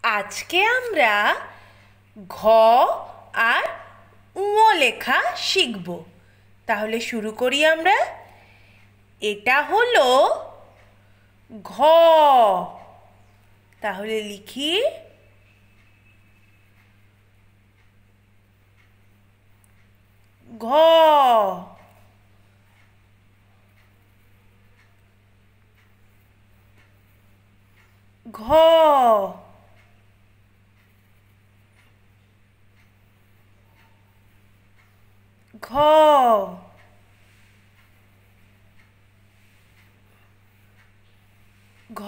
আজকে আমরা ঘ আর ঙ লেখা শিখব। তাহলে শুরু করি আমরা। এটা হলো ঘ। তাহলে লিখি ঘ। ঘ। ঘ। ঘ।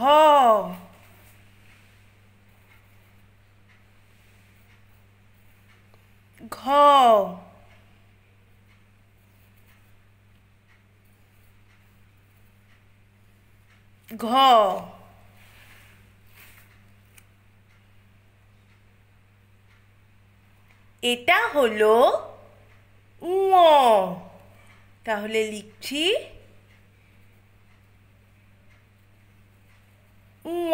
ঘ। ঘ। এটা হলো ঙ। তাহলে লিখছি ঙ।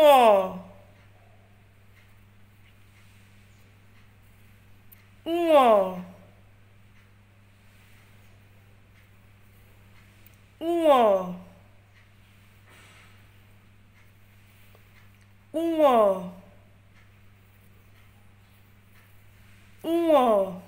ঙ। ঙ। ঙ। ঙ।